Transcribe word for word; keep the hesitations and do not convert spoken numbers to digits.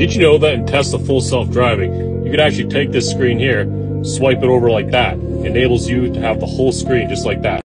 Did you know that in Tesla full self-driving, you could actually take this screen here, swipe it over like that. It enables you to have the whole screen just like that.